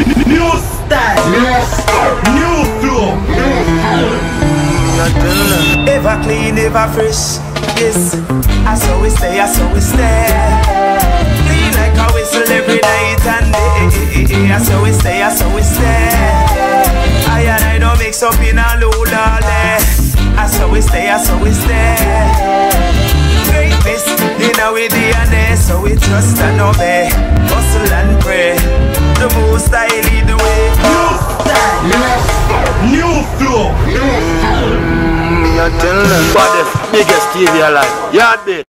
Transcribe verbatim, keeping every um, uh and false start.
New style, new flow. Ever clean, ever fresh. Yes, I saw we stay, I saw we stay. Clean like a whistle every night and day. I saw we stay, I saw we stay. I and I don't mix up in a load all day. I saw we stay, I saw we stay. Greatness in our D N A, so we trust and obey, hustle and pray. The most I lead the way. New style, new flow. Me a tell them what the biggest T V alive. Yard bit.